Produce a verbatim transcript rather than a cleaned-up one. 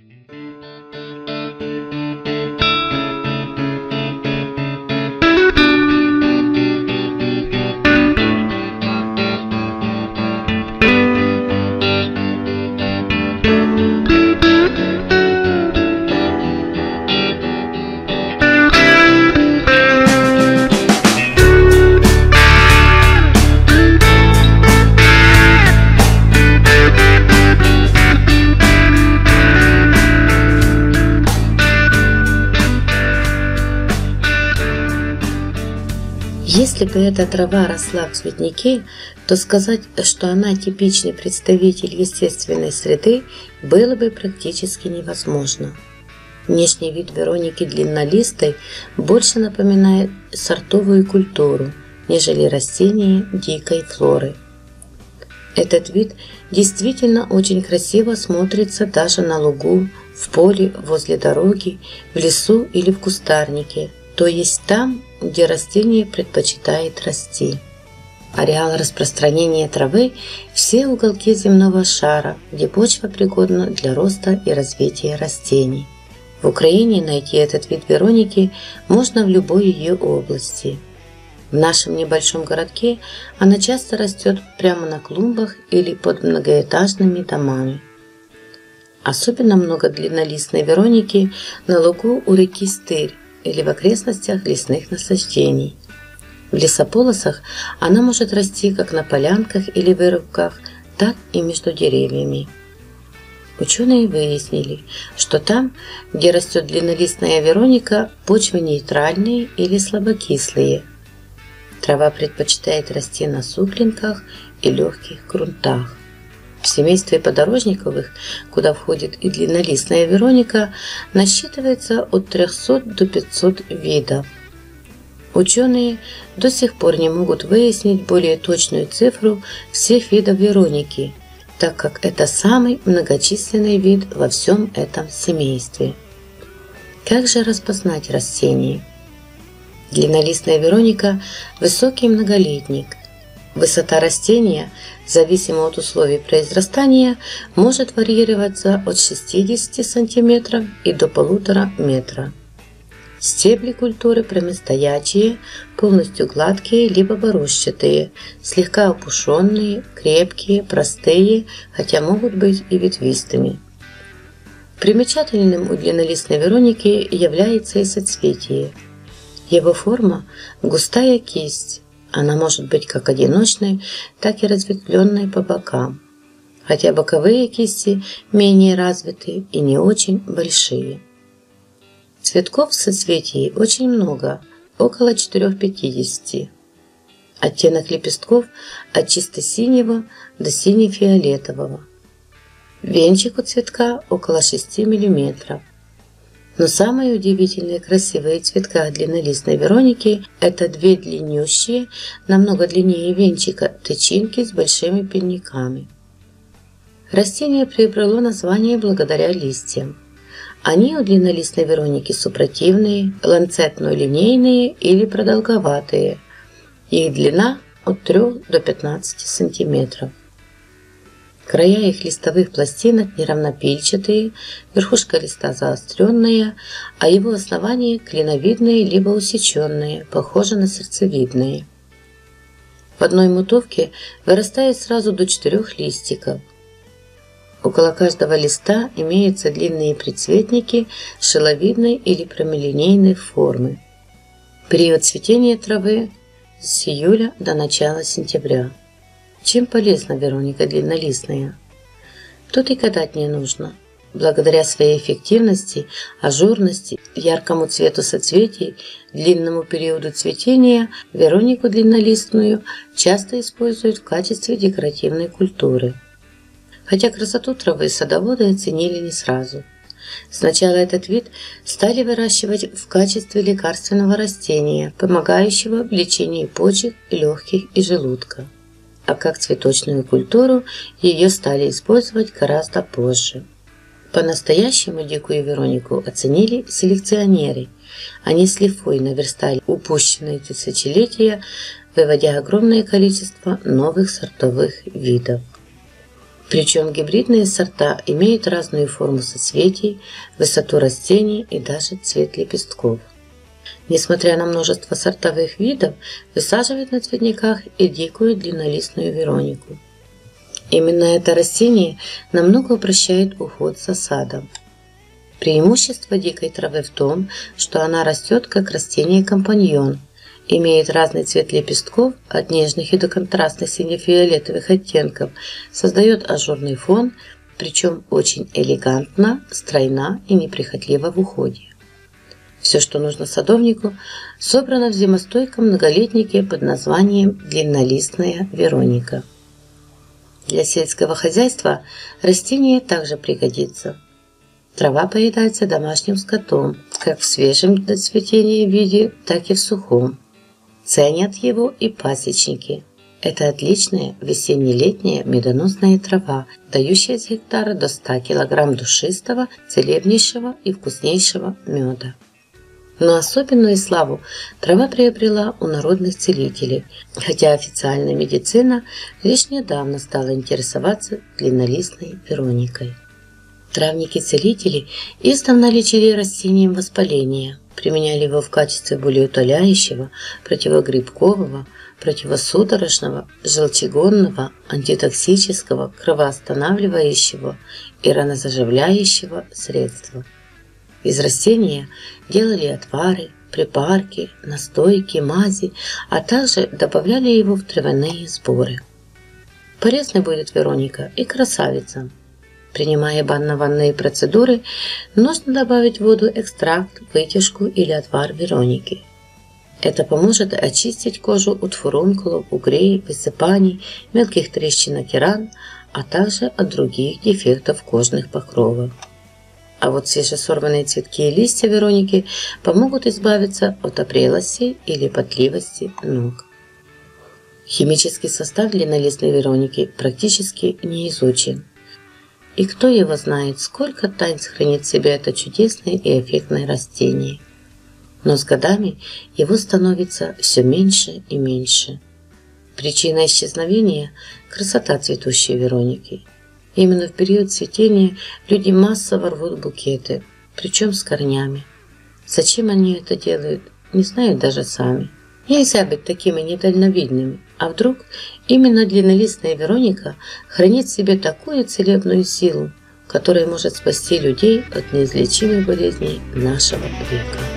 Если бы эта трава росла в цветнике, то сказать, что она типичный представитель естественной среды, было бы практически невозможно. Внешний вид Вероники длиннолистой больше напоминает сортовую культуру, нежели растение дикой флоры. Этот вид действительно очень красиво смотрится даже на лугу, в поле, возле дороги, в лесу или в кустарнике, то есть там, где растение предпочитает расти. Ареал распространения травы – все уголки земного шара, где почва пригодна для роста и развития растений. В Украине найти этот вид Вероники можно в любой ее области. В нашем небольшом городке она часто растет прямо на клумбах или под многоэтажными домами. Особенно много длиннолистной Вероники на лугу у реки Стырь или в окрестностях лесных насаждений. В лесополосах она может расти как на полянках или вырубках, так и между деревьями. Ученые выяснили, что там, где растет длиннолистная Вероника, почвы нейтральные или слабокислые. Трава предпочитает расти на суглинках и легких грунтах. В семействе подорожниковых, куда входит и длиннолистная Вероника, насчитывается от трёхсот до пятисот видов. Ученые до сих пор не могут выяснить более точную цифру всех видов Вероники, так как это самый многочисленный вид во всем этом семействе. Как же распознать растение? Длиннолистная Вероника – высокий многолетник. Высота растения, зависимо от условий произрастания, может варьироваться от шестидесяти сантиметров и до полутора метра. Стебли культуры прямостоячие, полностью гладкие либо борозчатые, слегка опушенные, крепкие, простые, хотя могут быть и ветвистыми. Примечательным у длиннолистной Вероники является и соцветие. Его форма – густая кисть. Она может быть как одиночной, так и разветвленной по бокам, хотя боковые кисти менее развиты и не очень большие. Цветков в соцветии очень много, около четырёх-пятидесяти. Оттенок лепестков от чисто синего до сине-фиолетового. Венчик у цветка около шести миллиметров. Но самые удивительные красивые цветка длиннолистной Вероники – это две длиннющие, намного длиннее венчика, тычинки с большими пельниками. Растение приобрело название благодаря листьям. Они у длиннолистной Вероники супротивные, ланцетно-линейные или продолговатые. Их длина от трёх до пятнадцати сантиметров. Края их листовых пластинок неравнопильчатые, верхушка листа заостренная, а его основания клиновидные либо усеченные, похожи на сердцевидные. В одной мотовке вырастает сразу до четырех листиков. Около каждого листа имеются длинные прицветники шиловидной или прямолинейной формы. Период цветения травы с июля до начала сентября. Чем полезна Вероника длиннолистная? Тут и гадать не нужно. Благодаря своей эффективности, ажурности, яркому цвету соцветий, длинному периоду цветения Веронику длиннолистную часто используют в качестве декоративной культуры. Хотя красоту травы садоводы оценили не сразу. Сначала этот вид стали выращивать в качестве лекарственного растения, помогающего в лечении почек, легких и желудка. А как цветочную культуру ее стали использовать гораздо позже. По-настоящему дикую Веронику оценили селекционеры. Они с лихвой наверстали упущенные тысячелетия, выводя огромное количество новых сортовых видов. Причем гибридные сорта имеют разную форму соцветий, высоту растений и даже цвет лепестков. Несмотря на множество сортовых видов, высаживают на цветниках и дикую длиннолистную Веронику. Именно это растение намного упрощает уход за садом. Преимущество дикой травы в том, что она растет как растение-компаньон, имеет разный цвет лепестков от нежных и до контрастных сине-фиолетовых оттенков, создает ажурный фон, причем очень элегантно, стройна и неприхотлива в уходе. Все, что нужно садовнику, собрано в зимостойком многолетнике под названием длиннолистная Вероника. Для сельского хозяйства растение также пригодится. Трава поедается домашним скотом, как в свежем до цветения виде, так и в сухом. Ценят его и пасечники. Это отличная весенне-летняя медоносная трава, дающая с гектара до ста килограмм душистого, целебнейшего и вкуснейшего меда. Но особенную славу трава приобрела у народных целителей, хотя официальная медицина лишь недавно стала интересоваться длиннолистной Вероникой. Травники-целители издавна лечили растением воспаление, применяли его в качестве болеутоляющего, противогрибкового, противосудорожного, желчегонного, антитоксического, кровоостанавливающего и ранозаживляющего средства. Из растения делали отвары, припарки, настойки, мази, а также добавляли его в травяные сборы. Полезной будет Вероника и красавицам. Принимая банно-ванные процедуры, нужно добавить в воду экстракт, вытяжку или отвар Вероники. Это поможет очистить кожу от фурункулов, угрей, высыпаний, мелких трещинок и ран, а также от других дефектов кожных покровов. А вот свежесорванные цветки и листья Вероники помогут избавиться от опрелости или потливости ног. Химический состав длиннолистной Вероники практически не изучен. И кто его знает, сколько тайн хранит в себе это чудесное и эффектное растение. Но с годами его становится все меньше и меньше. Причина исчезновения – красота цветущей Вероники. Именно в период цветения люди массово рвут букеты, причем с корнями. Зачем они это делают, не знают даже сами. Нельзя быть такими недальновидными, а вдруг именно длиннолистная Вероника хранит в себе такую целебную силу, которая может спасти людей от неизлечимых болезней нашего века.